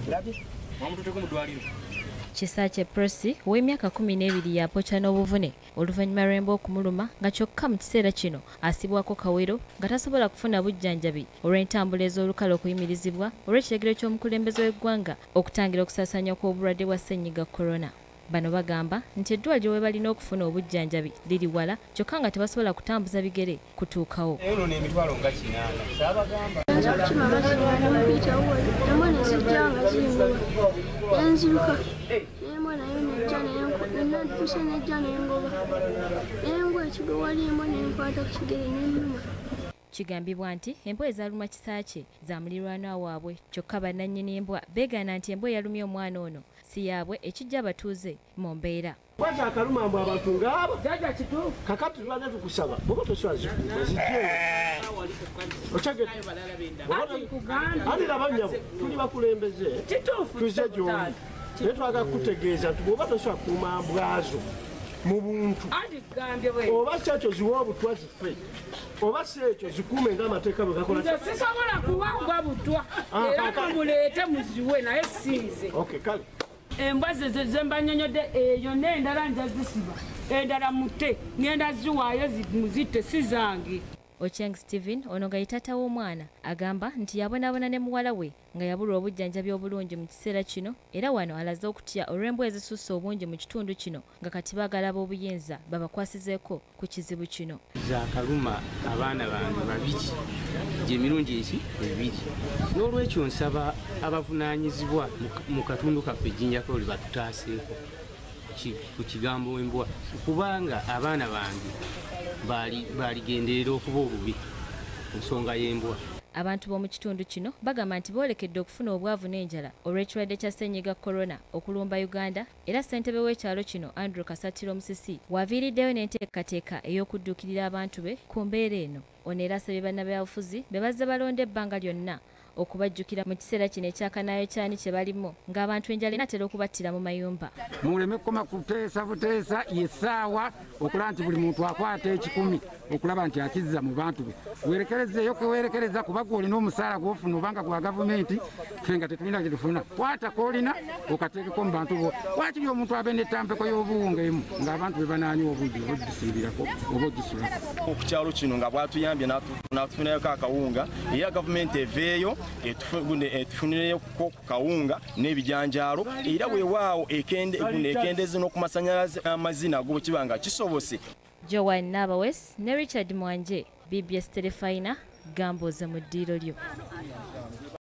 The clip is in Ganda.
Kisaakye Prosi ow'emyaka 12 yapokya n'obuvune oluvannyuma lw'Embwa okumuluma nga kyokka mu kiseera kino asibwako kawero nga tasobola kufuna bujjanjabi olw'entambula ez'olukale okuyimirizibwa olw'ekiragiro ky'omukulembeze w'eggwanga okutangira okusaasaanya kw'obulwadde bwa ssennyiga Corona. Bano bagamba nti eddwaliro we balina okufuna obujjanjabi liri wala kyokka nga tebasobola kutambuza bigere kutuukawo. Kigambibwa nti embwa ezaaluma Kisaakye za muliraanwa waabwe kyokka bannannyini embwa beegaana nti embwa eyalumye omwana ono si yaabwe ekijja abatuuze mu mbeera. Akaluma mbu abantu ngaabo kakati tulwadde tukusaba bwoba toswala ati labanyabo tuli bakulembeze tuze gyoli naye twagala kukutegeeza nti bwoba toswala kuuma mbwazo mu buntu oba si ekyo ziwa obutwa zife oba si ekyo zikuume ng'amateeka bwe gakola. Nze sisobola kuwangwa butwa era mumuleete muziwe naye sinze. Kale embwa ze mbanyonyodde eyo n'endala nja zisiba endala mutte ngenda ziwaayo zimuzitte si zange. Ochieng Stephen ono nga ye taata w'omwana agamba nti yabonaabona ne muwala we nga yabulwa obujjanjabi obulungi mu kiseera kino era wano alaze okutya olw'embwa ezisusse obungi mu kitundu kino nga kati baagala ab'obuyinza babakwasizeeko ku kizibu kino. Zaakaluma abaana bange babiri gy'emirundi eki ebiri n'olwekyo nsaba abavunaanyizibwa mu katundu kaffe ejjinjakoli batutaaseeko ku kigambo embwa kubanga abaana bange baligenderera okuba obubi ku nsonga y'embwa. Abantu b'omu kitundu kino bagamba nti boolekedde okufuna obwavu n'enjala olw'ekirwadde kya ssennyiga Corona okulumba Uganda era ssentebe w'ekyalo kino Andrew Kasatiro Musisi waviiriddeyo n'enteekateeka ey'okudduukirira abantu be ku mbeera eno. Ono era asabye bannabyabufuzi be bazze balonda ebbanga lyonna okubajjukira mu kiseera kino ekyakanaayo kyani kye balimu ng'abantu enjala enatera okubattira mu mayumba. Muleme kukoma kuteesa buteesa yessaawa okulaba nti buli muntu akwata ekikumi okulaba nti akizza mu bantu be. Weerekerezeeyo kwewerekereza kuba gw'olina omusaala gw'ofuna obanga gwa gavumenti ffe nga tetulina kye tufuna. Kwata k'olina okateekeko mu bantu bo. Waakiri omuntu abe n'ettampeko y'obuwunga emu ng'abantu be banaanywa obugi oba ogisiibirako oba ogisulako. Ku kyalo kino nga bwatuyambye n'atufunirako akawunga era gavumenti eveeyo etufunireyo kawunga n'ebijanjaalo era weewaawo ekendeze n'okumasanyalaze amazina ago kibanga kisobose. Joanne Nabawes ne Richard Mwanje, BBS Telefina, Gamboza mu ddiiro lyo.